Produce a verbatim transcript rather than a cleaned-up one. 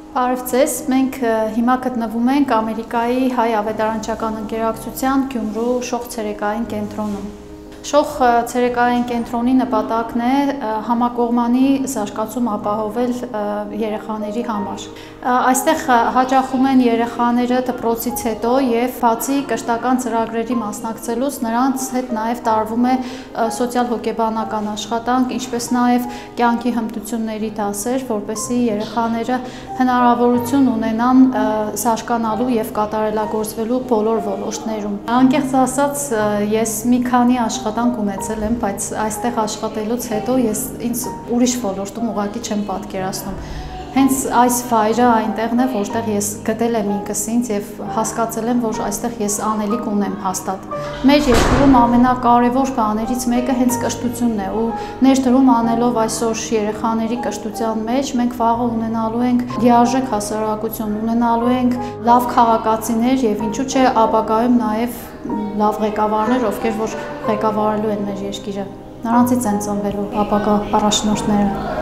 Բարև ձեզ, մենք հիմա գտնվում ենք Ամերիկայի հայ ավետարանչական ընկերակցության Գյումրու շոխ ցերեկային կենտրոնում։ Շոխ ցերեկային կենտրոնի նպատակն է համակողմանի զարգացում ապահովել երեխաների համար։ Այստեղ հաճախում են երեխաները դպրոցից հետո եւ բացի կրթական ծրագրերի մասնակցելուց նրանց հետ նաեւ տարվում է սոցիալ-հոգեբանական աշխատանք, ինչպես նաեւ կյանքի հմտությունների դասեր, որպեսզի երեխաները հնարավորություն ունենան զարգանալու եւ կատարելագործվելու բոլոր ոլորտներում։ Անկեղծ ասած, ես մի քանի աշխատանք ունեցել եմ, բայց այստեղ աշխատելուց հետո ես ինձ ուրիշ ոլորտում ուղղակի չեմ պատկերացնում։ Հենց այս վայրը այնտեղն է, որտեղ ես գտել եմ ինքս ինձ եւ հասկացել եմ, որ այստեղ ես անելիք ունեմ հաստատ։ Մեր երկրում ամենակարևոր բաներից մեկը հենց կրթությունն է ու ներդրում անելով այսօր երեխաների կրթության մեջ մենք վաղը ունենալու ենք լիարժեք հասարակություն, ունենալու ենք լավ քաղաքացիներ եւ ինչու՞ չէ ապագայում նաեւ լավ ղեկավարներ, ովքեր որ ղեկավարելու են մեր երկիրը։ Նրանցից են ծնվելու ապագա առաջնորդները։